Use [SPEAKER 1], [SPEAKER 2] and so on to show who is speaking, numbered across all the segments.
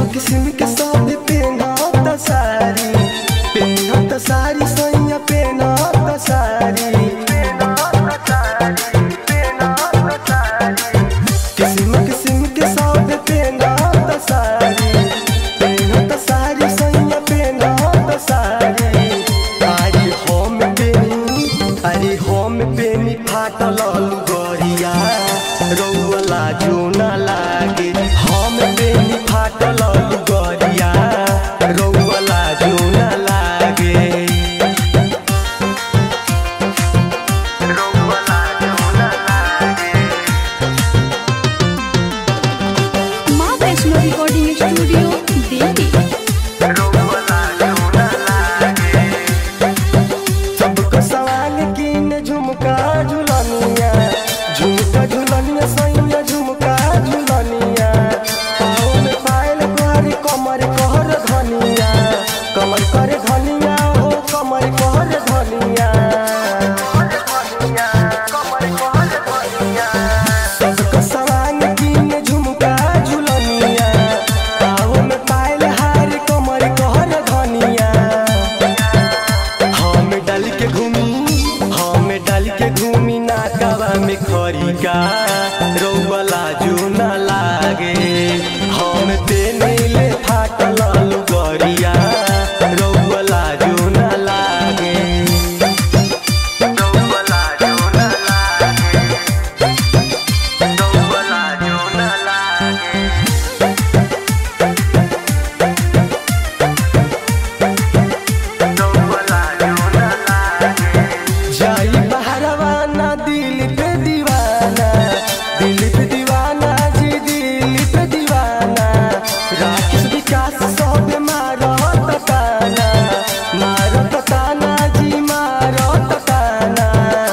[SPEAKER 1] किस्म के सब पेनत सारी सैया पेनत सारी किस्म के सब पेनत सारी सैया पेनत सारी अरे हम बेनी फाटल लुगरिया रौला जो न लागे हम बेनी फाटल लुगरिया रौला जो न लागे
[SPEAKER 2] माँ वैष्णो रिकॉर्डिंग स्टूडियो दिल्ली।
[SPEAKER 1] सबको सवाल कीन झुमका झुलनिया सैया झुमका झुलनिया पाँव में पायल कर कमर कहर धनिया कमर कर धनिया हो कमर कहर धनिया सबको सवाल कीन झुमका झुलनिया पाँव में पायल हार कमर कहर धनिया हम डाल के घूमी नाकवा में खरिका रौला जो न लागे हम तेने ले फाटल लुगरिया रौला जो न लागे जाई बहरवा ना दिल पे दीवाना जी दिल पे दीवाना राकेश विकास सब मारत ताना जी मारत ताना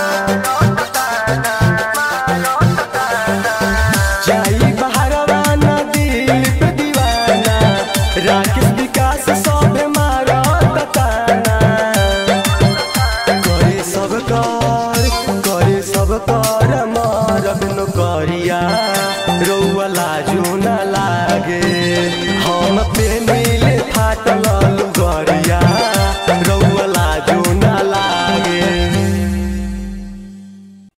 [SPEAKER 1] जाई बहरवा ना दिल पे दीवाना राकेश विकास सब मारत ताना करे सब कर मरद नौकरिया रौला जो न लागे हम पेने